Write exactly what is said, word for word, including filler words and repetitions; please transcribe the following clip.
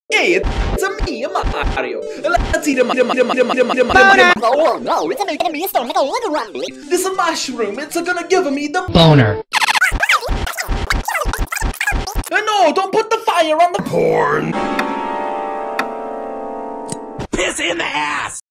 Hey, it's a me, Mario. Let's eat a Mario. Oh no, it's making me start like a little rumble. This is a mushroom. It's gonna give me the boner. No, don't put the fire on the porn. Piss in the ass!